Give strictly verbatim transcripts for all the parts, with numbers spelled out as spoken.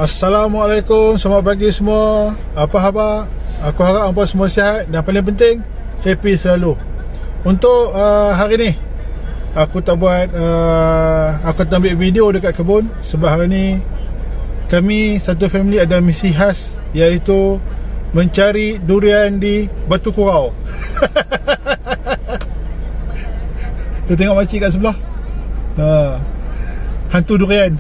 Assalamualaikum, selamat pagi semua. Apa khabar? Aku harap hampa semua sihat dan paling penting happy selalu. Untuk uh, hari ni aku tak buat uh, aku tak ambil video dekat kebun sebab hari ni kami satu family ada misi khas, iaitu mencari durian di Batu Kurau. Tu tengok makcik kat sebelah. Ha, hantu durian.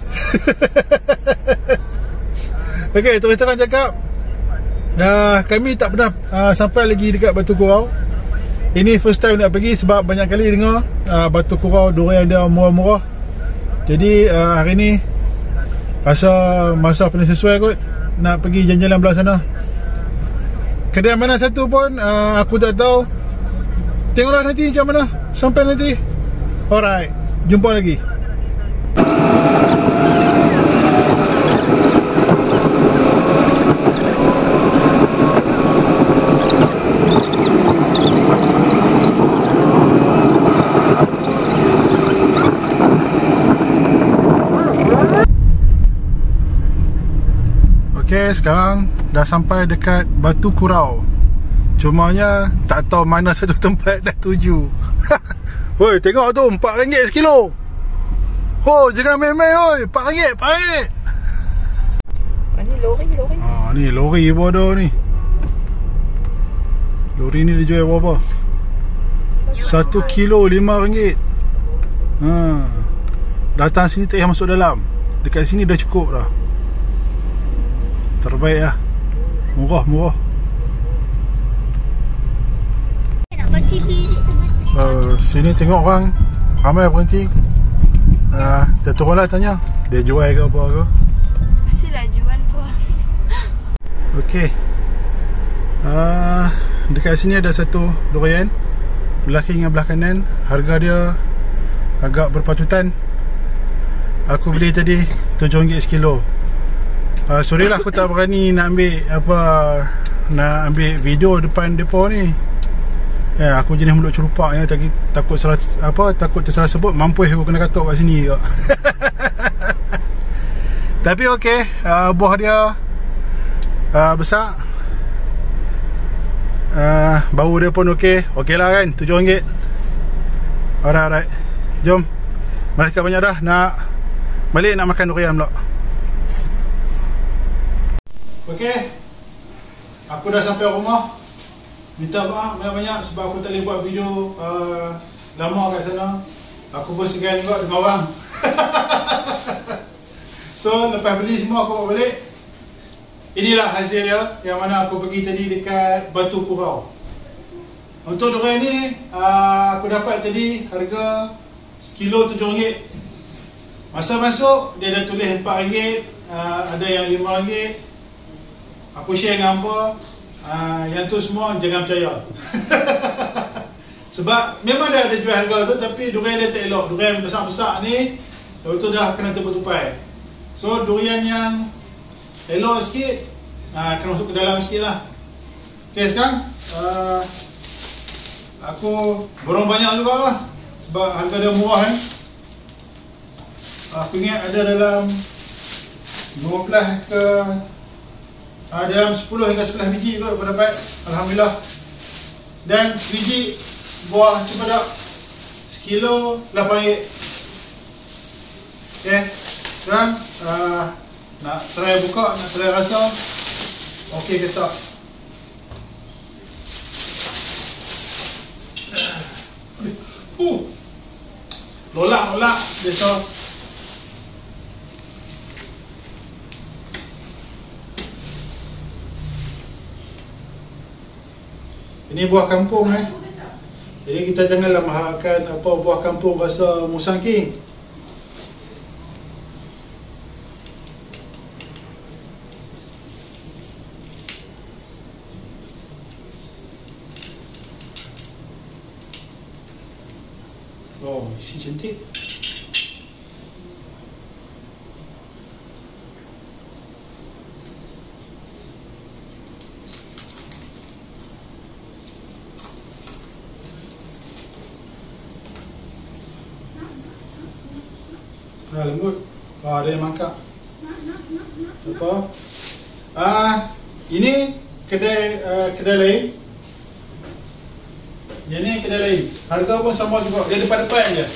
Okey, terus terang cakap, uh, kami tak pernah uh, sampai lagi dekat Batu Kurau. Ini first time nak pergi sebab banyak kali dengar uh, Batu Kurau durian dia murah-murah. Jadi uh, hari ni rasa masa paling sesuai kot nak pergi jalan-jalan belah sana. Kedai mana satu pun uh, aku tak tahu. Tengoklah nanti macam mana sampai nanti. Alright, jumpa lagi. Okay, sekarang dah sampai dekat Batu Kurau. Cumanya tak tahu mana satu tempat dah tuju. Woi, tengok tu, empat ringgit sekilo. Oh, jangan main-main oi, empat ringgit, empat ringgit. Ah, ni lori, lori. Ah, ni lori bodoh ni. Lori ni dia jual berapa? Satu kilo lima ringgit. Ha. Datang sini tak payah masuk dalam. Dekat sini dah cukup dah. Terbaik lah. Murah, murah. Uh, sini tengok orang ramai berhenti. uh, Kita turunlah tanya dia jual ke apa ke. Mestilah jual pun. Okey, uh, dekat sini ada satu durian, belah kiri dengan belah kanan. Harga dia agak berpatutan. Aku beli tadi tujuh ringgit sekilo. Uh, sorry lah aku tak berani nak ambil apa, nak ambil video depan depo ni. Ya, aku jenis mulut cerupak ya, tak, takut salah apa, takut tersalah sebut, mampus aku kena katuk kat sini juga. Tapi okey, uh, buah dia uh, besar. Uh, bau dia pun okey. Okey lah kan, tujuh ringgit. Alright, alright. Jom. Mari kat banyak dah, nak balik nak makan durian pula. Okey, aku dah sampai rumah. Minta maaf banyak-banyak sebab aku tak boleh buat video uh, lama kat sana. Aku pun segan juga dengan orang. So lepas beli semua aku bawa balik. Inilah hasil dia yang mana aku pergi tadi dekat Batu Kurau. Untuk durian ni uh, aku dapat tadi harga sekilo tujuh ringgit. Masa masuk dia dah tulis empat ringgit, uh, ada yang lima ringgit. Aku share dengan hampa, uh, yang tu semua jangan percaya. Sebab memang dia ada jual harga tu, tapi durian dia tak elok. Durian besar-besar ni lepas tu dah kena tupai-tupai. So durian yang elok sikit, uh, kena masuk ke dalam sikit lah. Ok, sekarang uh, aku borong banyak juga lah sebab harga dia murah kan. Aku ingat ada dalam lima belas ke Uh, dalam sepuluh hingga sebelas biji kot aku dapat. Alhamdulillah. Dan biji buah cempedak sekilo lapan ringgit. Ok, sekarang uh, nak try buka, nak try rasa. Ok ke tak? Uh, Lolak-lolak biasa. Ini buah kampung eh. Jadi kita janganlah makan apa buah kampung rasa Musang King. Oh, isi cantik. Ah, lembut. Ah, ada yang mangkak. Apa? Ah, ini kedai uh, kedai lain. Yang ni kedai lain. Harga pun sama juga. Dia depan-depan je.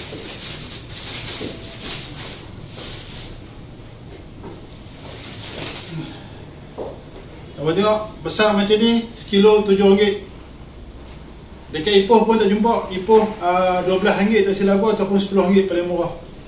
Awak tengok besar macam ni sekilo tujuh ringgit. Dekat Ipoh pun tak jumpa. Ipoh uh, dua belas ringgit tak silap aku, ataupun sepuluh ringgit paling murah.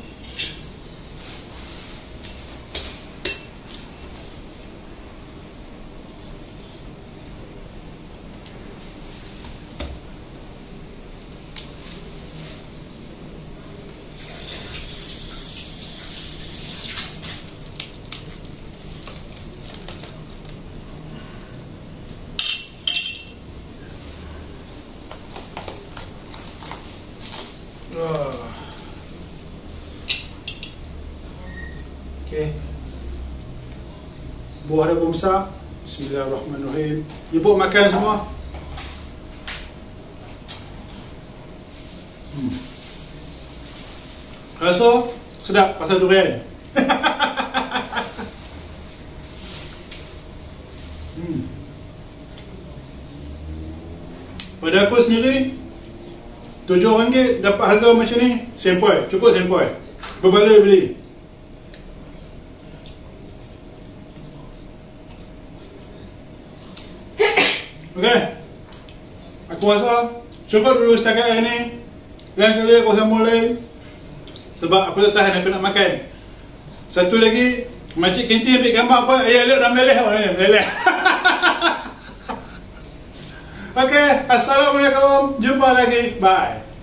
Okey. Buah dah pun besar. Bismillahirrahmanirrahim. Ibu makan semua. Hmm. Rasa sedap pasal durian. hmm. Pada aku sendiri tujuh ringgit dapat harga macam ni, sempoi, cukup sempoi. Berbala beli. Okey. Aku rasa cukup dulu setakat hari ni. Lain kali aku sambung lain. Sebab aku tak tahan, aku nak makan. Satu lagi, makcik kantin ambil gambar apa? Ayah lihat dah meleleh. Meleleh. Okey, assalamualaikum. Jumpa lagi. Bye.